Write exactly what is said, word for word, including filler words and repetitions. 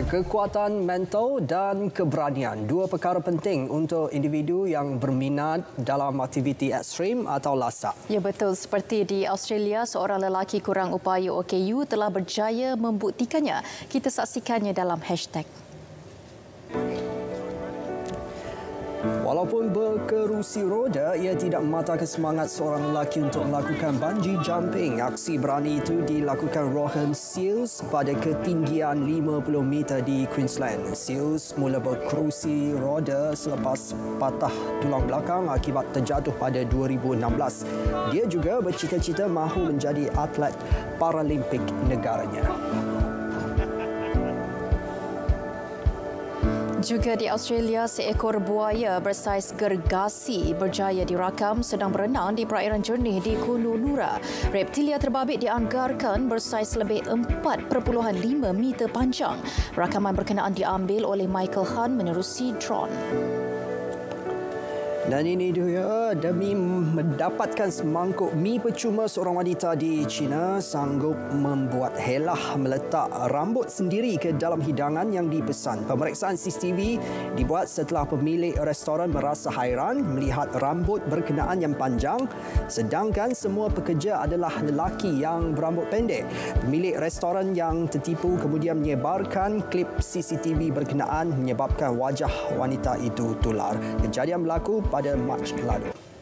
Kekuatan mental dan keberanian, dua perkara penting untuk individu yang berminat dalam aktiviti ekstrim atau lasak. Ya betul, seperti di Australia, seorang lelaki kurang upaya O K U telah berjaya membuktikannya. Kita saksikannya dalam hashtag. Walaupun berkerusi roda, ia tidak mematahkan semangat seorang lelaki untuk melakukan bungee jumping. Aksi berani itu dilakukan Rohan Seals pada ketinggian lima puluh meter di Queensland. Seals mula berkerusi roda selepas patah tulang belakang akibat terjatuh pada dua ribu enam belas. Dia juga bercita-cita mahu menjadi atlet Paralimpik negaranya. Juga di Australia, seekor buaya bersaiz gergasi berjaya dirakam sedang berenang di perairan jernih di Kununurra. Reptilia terbabit dianggarkan bersaiz lebih empat perpuluhan lima meter panjang. Rakaman berkenaan diambil oleh Michael Hunt menerusi drone. Dan ini dia, demi mendapatkan semangkuk mi percuma, seorang wanita di China sanggup membuat helah meletak rambut sendiri ke dalam hidangan yang dipesan. Pemeriksaan C C T V dibuat setelah pemilik restoran merasa hairan melihat rambut berkenaan yang panjang, sedangkan semua pekerja adalah lelaki yang berambut pendek. Pemilik restoran yang tertipu kemudian menyebarkan klip C C T V berkenaan menyebabkan wajah wanita itu tular. Kejadian berlaku pada Mac lalu.